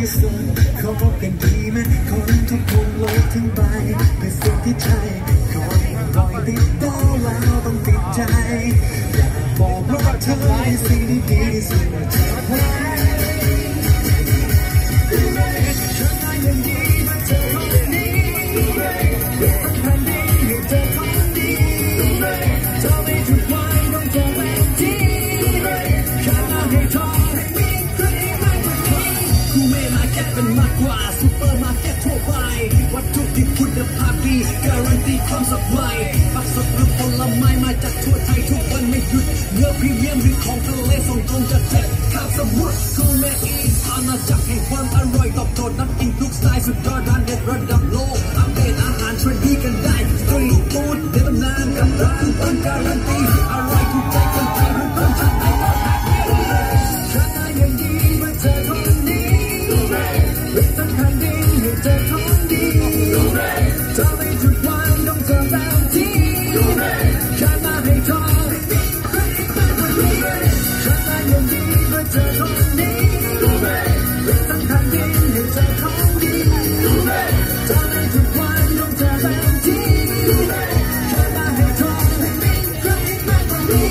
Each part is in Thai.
ที่สุดขอบอกกันดีไหมคนทุกคนโลกทั้งใบเป็นสิ่งที่ใช่ขอรอยติดดาวแล้วต้องติดใจอยากบอกว่าเธอเป็นสิ่งที่ดีที่สุดมาจากไว้ฉันได้ยังดีมาเจอคนนี้ต้องแผ่นดินให้เจอคนดีเธอไม่ถูกไว้ต้องเจอแบบที่แค่มาให้ทองให้มีใครมากกว่านี้กูไม่มาแค่เป็นมากกว่าซูเปอร์มาร์เก็ตทั่วไปวัตถุดิบคุณภาพดีการันตีความสบายผักสดหรือผลไม้มาจากทั่วไทยทุกวันไม่หยุดเนื้อพรีเมียมหรือของทะเลส่งตรงจากเทคคาบสมุทรกูเมกอีสอาณาจักรแห่งความอร่อยตอบโจทย์นักกินทุกสไตล์สุดยอดร้านเด็ดระดับโลกอัปเดตอาหารเทรนดี้กันได้สตรีทฟู้ดเด็ดตำนานกับร้านต้นการันตีอร่อยถูกใจคนไทยทุกคนชาติไหนก็แฮปปี้ฉันได้ยังดีมาเจอคนนี้เป็นทั้งแผ่นดินให้เจอของดีเธอไม่จุดวางต้องเจอแบบที่แค่มาให้ทองให้มีใครมากกว่านี้ฉันได้ยังดีมาเจอคนนี้เป็นทั้งแผ่นดินให้เจอของดีเธอไม่จุดวางต้องเจอแบบที่แค่มาให้ทองให้มีใครมากกว่านี้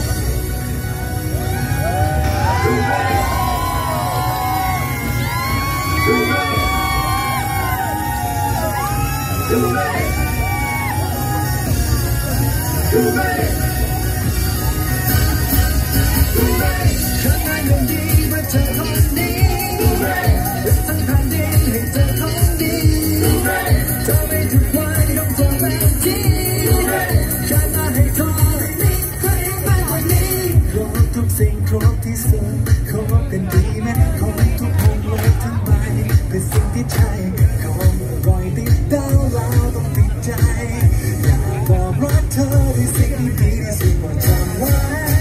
ฉันได้ยังดีมาเจอคนนี้เป็นทั้งแผ่นดินให้เจอของดีเธอไม่ถูกไว้ต้องเจอแบบที่แค่มาให้ทองให้มีใครมากกว่านี้ครบทุกสิ่งครบที่สุดขอบอกกันดีไหมของทุกคนโลกทั้งใบเป็นสิ่งที่ใช่ของอร่อยติดดาวแล้วต้องติดใจอยากบอกรักเธอในสิ่งที่ดีที่สุดมาจำไว้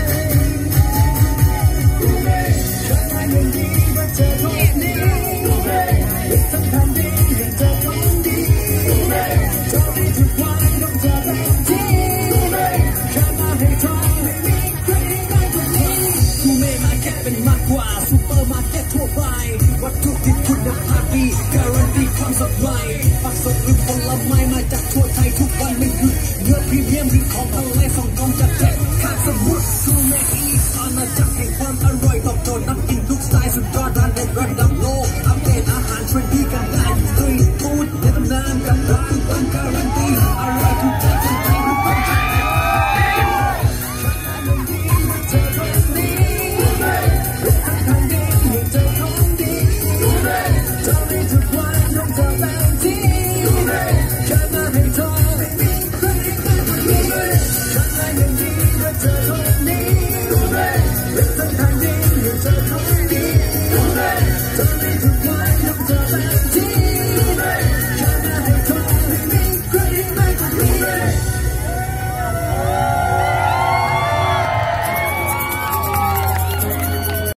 ฉันได้ยังดีมาเจอคนนี้เป็นทั้งแผ่นดินให้เจอของดีเธอไม่ถูกวางต้องเจอแบบที่แค่มาให้ทองให้มีใครมากกว่านี้กูไม่มาแค่เป็นมากกว่าซูเปอร์มาร์เก็ตทั่วไปวัตถุดิบคุณภาพดีการันตีความสดใหม่ผักสดหรือผลไม้มาจากทั่วไทยทุกวันไม่หยุดเนื้อพรีเมียมหรือของทะเลส่งตรงจากเทคคาบสมุทรกูเมกอีสอาณาจักรแห่งความอ